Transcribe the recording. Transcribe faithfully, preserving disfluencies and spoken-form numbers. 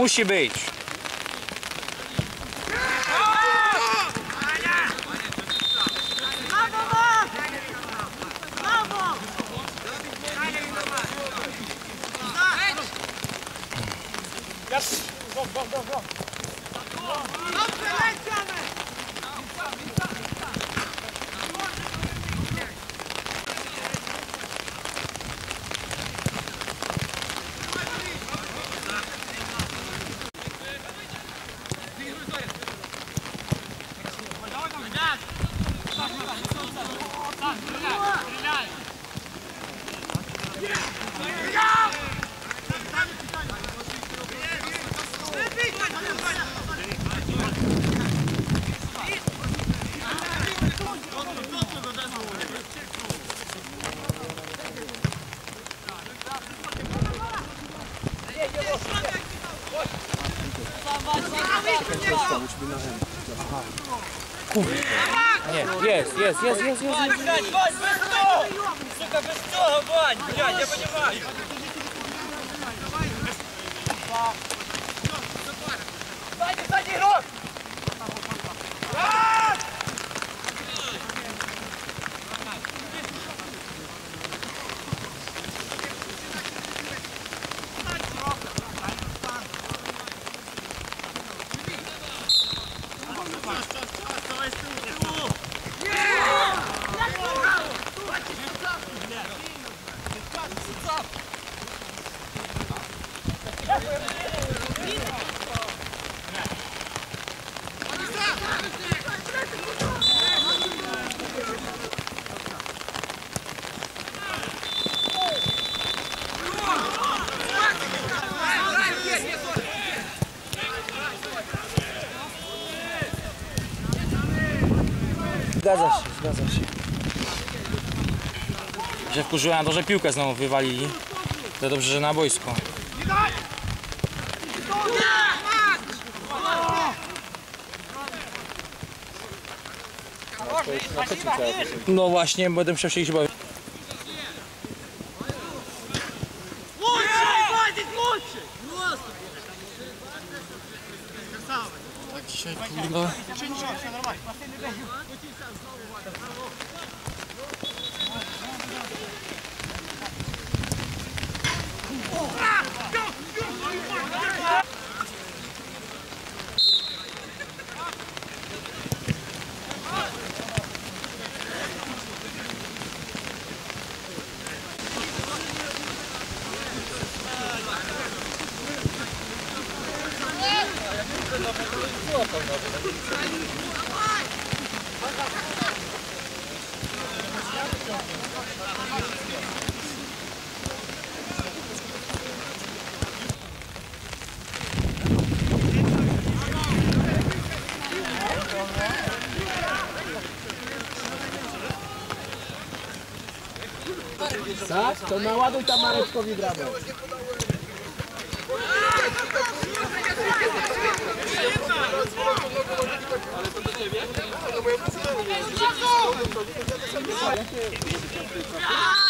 Musi być. Nie, jest, jest, jest, jest, jest. Вань, блядь, Вань, без того! Сука, без того, Вань, блядь, я понимаю. Сзади, сзади, игрок! Zgadza się, zgadza się. Że wkurzyłem na to, że piłkę znowu wywalili. To dobrze, że na boisko. No właśnie, będę musiał się iść bawić. Tak dzisiaj kurwa. Tak? To naładuj tam Mareczkowi bramę. Ale to do ciebie?